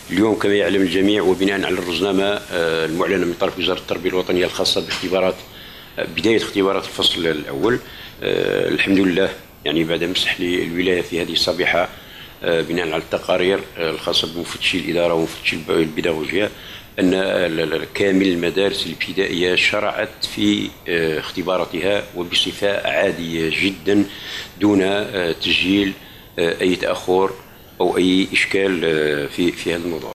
اليوم كما يعلم الجميع وبناء على الرزنامة المعلنة من طرف وزارة التربية الوطنية الخاصة باختبارات بداية اختبارات الفصل الأول، الحمد لله يعني بعد مسح للولاية في هذه الصبيحة بناء على التقارير الخاصة بمفتشي الإدارة ومفتشي البيداغوجيا أن كامل المدارس الابتدائية شرعت في اختباراتها وبصفة عادية جدا دون تسجيل أي تأخر أو أي إشكال في هذا الموضوع.